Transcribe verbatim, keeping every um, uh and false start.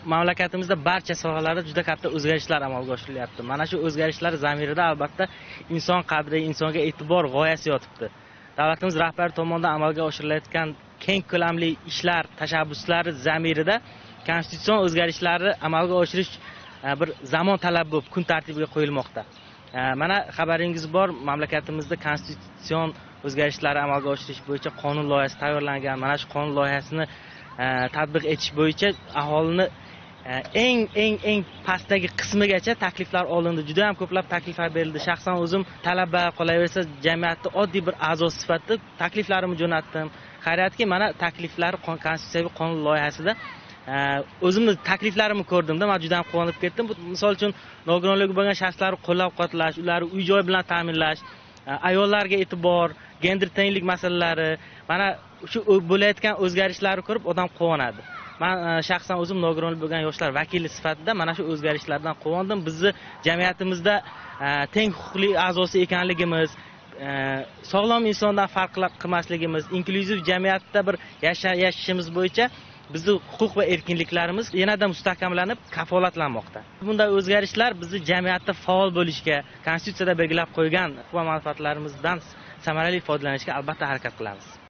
mamlakatimizda barcha sohalarda juda katta o'zgarishlar amalga oshirilyapti. Mana shu o'zgarishlar zamirida albatta inson qadri, insonga e'tibor g'oyasi yotibdi. Davlatimiz rahbari tomonidan amalga oshirilayotgan keng ko'lamli ishlar, tashabbuslari zamirida konstitutsion o'zgarishlarni amalga oshirish bir zamon talabi bo'lib kun tartibiga qo'yilmoqda. Mana xabaringiz bor, mamlakatimizda konstitutsion o'zgarishlarni amalga oshirish bo'yicha qonun loyihasi tayyorlangan. Mana shu qonun loyihasini tatbiq etish bo'yicha aholini eng eng eng pastdagi qismigacha takliflar olindi. Juda ham ko'plab takliflar berildi. Shaxsan o'zim talaba, qolaversa jamiyatning oddiy bir a'zosi sifatida takliflarimni jo'natdim. Xayriyatki, mana takliflari konstitutsiyaviy qonun loyihasida o'zimni takliflarimni ko'rdimda, men juda ham quvonib ketdim. Misol uchun, nogironligi bo'lgan shaxslarni qo'llab-quvvatlash, ularni uy-joy bilan ta'minlash, ayollarga e'tibor, gender tenglik masalalari, mana shu bo'layotgan o'zgarishlarni ko'rib odam quvonadi. Men shaxsan o'zim nogironlik bo'lgan yoshlar vakili sifatida mana shu o'zgarishlardan quvondim. Bizni jamiyatimizda teng huquqli a'zosi ekanligimiz, sog'lom insondan farq qilmasligimiz, inklyuziv jamiyatda bir yashashimiz bo'yicha bizning huquq va erkinliklarimiz yanada mustahkamlanib, kafolatlanmoqda. Bunday o'zgarishlar bizni jamiyatda faol bo'lishga, konstitutsiyada belgilab qo'ygan huquq va manfaatlarimizdan samarali foydalanishga albatta harakat qilamiz.